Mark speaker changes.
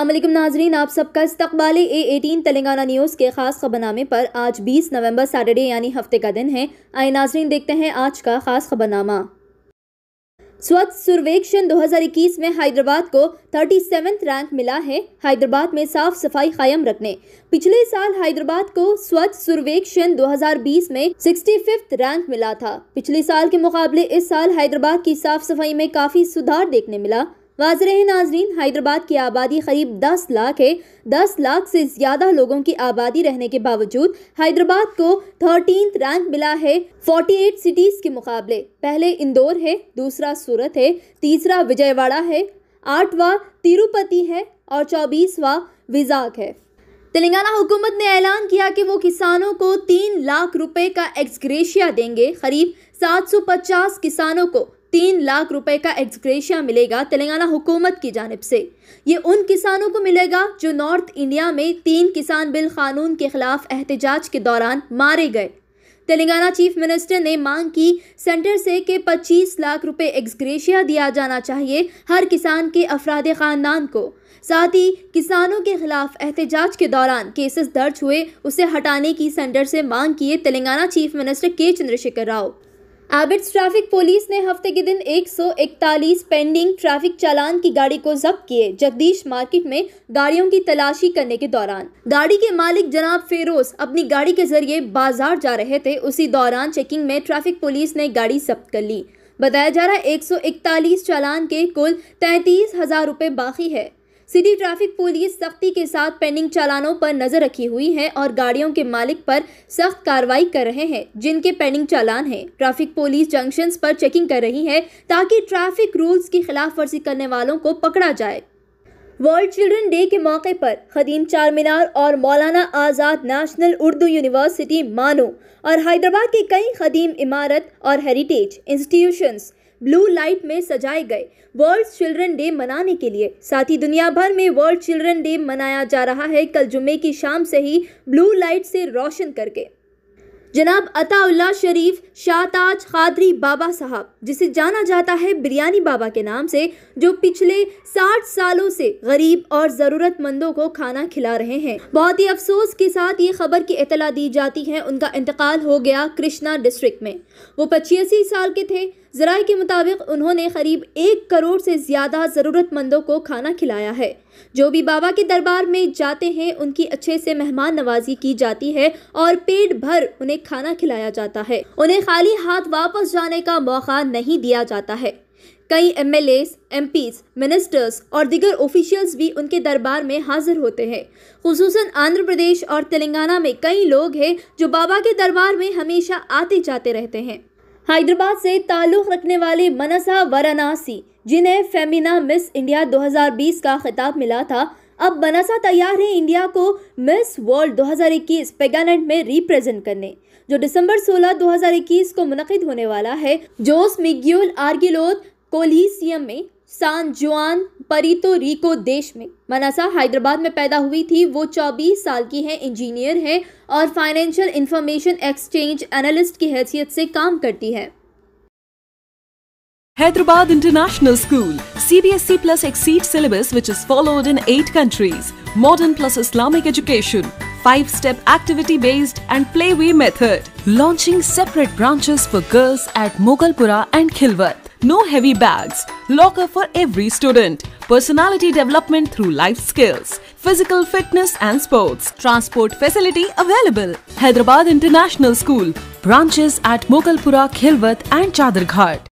Speaker 1: अस्सलाम वालेकुम नाजरीन, आप सबका इस्तकबाल A18 तेलंगाना न्यूज़ के खास खबरनामे पर। आज 20 नवंबर सैटरडे यानी हफ्ते का दिन है। आइए नाजरीन देखते हैं आज का खास खबरनामा। स्वच्छ सर्वेक्षण 2021 में हैदराबाद को 37वां रैंक मिला है। हैदराबाद में साफ सफाई कायम रखने। पिछले साल हैदराबाद को स्वच्छ सर्वेक्षण 2020 में 65वां रैंक मिला था। पिछले साल के मुकाबले इस साल हैदराबाद की साफ सफाई में काफी सुधार देखने मिला। वाज़ेह है नाजरीन, हैदराबाद की आबादी करीब 10 लाख है। 10 लाख से ज्यादा लोगों की आबादी रहने के बावजूद हैदराबाद को 13वां रैंक मिला है 48 सिटीज के मुकाबले। पहले इंदौर है, दूसरा सूरत है, तीसरा विजयवाड़ा है, 8वां तिरुपति है और 24वां विजाग है। तेलंगाना हुकूमत ने ऐलान किया कि वो किसानों को 3 लाख रुपए का एक्सग्रेशिया देंगे। करीब 750 किसानों को 3 लाख रुपए का एक्सग्रेशिया मिलेगा तेलंगाना हुकूमत की जानिब से। ये उन किसानों को मिलेगा जो नॉर्थ इंडिया में 3 किसान बिल कानून के खिलाफ एहतजाज के दौरान मारे गए। तेलंगाना चीफ मिनिस्टर ने मांग की सेंटर से कि 25 लाख रुपए एक्सग्रेशिया दिया जाना चाहिए हर किसान के अफराद खानदान को। साथ ही किसानों के खिलाफ एहतजाज के दौरान केसेस दर्ज हुए उसे हटाने की सेंटर से मांग की है Telangana chief minister K Chandrashekar Rao. Abids traffic police ने हफ्ते के दिन 141 पेंडिंग ट्रैफिक चालान की गाड़ी को जब्त किए। जगदीश मार्केट में गाड़ियों की तलाशी करने के दौरान गाड़ी के मालिक जनाब फेरोज अपनी गाड़ी के जरिए बाजार जा रहे थे। उसी दौरान चेकिंग में ट्रैफिक पुलिस ने गाड़ी जब्त कर ली। बताया जा रहा है 141 चालान के कुल 33,000 रुपए बाकी है। सिटी ट्रैफिक पुलिस सख्ती के साथ पेंडिंग चालानों पर नजर रखी हुई है और गाड़ियों के मालिक पर सख्त कार्रवाई कर रहे हैं जिनके पेंडिंग चालान हैं। ट्रैफिक पुलिस जंक्शंस पर चेकिंग कर रही है ताकि ट्रैफिक रूल्स की खिलाफ वर्जी करने वालों को पकड़ा जाए। वर्ल्ड चिल्ड्रन डे के मौके पर खदीम चार मीनार और मौलाना आज़ाद नेशनल उर्दू यूनिवर्सिटी मानो और हैदराबाद के कई खदीम इमारत और हेरिटेज इंस्टीट्यूशंस ब्लू लाइट में सजाए गए वर्ल्ड चिल्ड्रन डे मनाने के लिए। साथ ही दुनिया भर में वर्ल्ड चिल्ड्रन डे मनाया जा रहा है कल जुम्मे की शाम से ही ब्लू लाइट से रोशन करके। जनाब अताउल्लाह शरीफ शाहताज कादरी बाबा साहब, जिसे जाना जाता है बिरयानी बाबा के नाम से, जो पिछले 60 सालों से गरीब और ज़रूरतमंदों को खाना खिला रहे हैं। बहुत ही अफसोस के साथ ये खबर की इतला दी जाती है उनका इंतकाल हो गया कृष्णा डिस्ट्रिक्ट में। वो 85 साल के थे। ज़राए के मुताबिक उन्होंने करीब 1 करोड़ से ज़्यादा ज़रूरतमंदों को खाना खिलाया है। जो भी बाबा के दरबार में जाते हैं उनकी अच्छे से मेहमान नवाजी की जाती है और पेट भर उन्हें खाना खिलाया जाता है। उन्हें खाली हाथ वापस जाने का मौका नहीं दिया जाता है। कई MLAs, MPs, मिनिस्टर्स और दीगर ऑफिशियल्स भी उनके दरबार में हाजिर होते हैं। खुसूसन आंध्र प्रदेश और तेलंगाना में कई लोग हैं जो बाबा के दरबार में हमेशा आते जाते रहते हैं। हैदराबाद से ताल्लुक़ रखने वाले मनसा वाराणसी, जिन्हें फेमिना मिस इंडिया 2020 का खिताब मिला था, अब मनसा तैयार है इंडिया को मिस वर्ल्ड 2021 पेगानेट में रिप्रेजेंट करने, जो दिसंबर 16, 2021 को मुनक़िद होने वाला है। जोस मिग्यूल आर्गिलोद कोलिसियम में सान जुआन परितो रिको देश में। मनसा हैदराबाद में पैदा हुई थी। वो 24 साल की हैं, इंजीनियर हैं और फाइनेंशियल इंफॉर्मेशन एक्सचेंज एनालिस्ट की हैसियत से काम करती है।
Speaker 2: Hyderabad International School, CBSE plus Exceed syllabus which is followed in 8 countries, modern plus Islamic education, 5-step activity-based and playway method. Launching separate branches for girls at Mogalpura and Khilwat. No heavy bags, locker for every student. Personality development through life skills, physical fitness and sports. Transport facility available. Hyderabad International School, branches at Mogalpura, Khilwat and Chadarghat.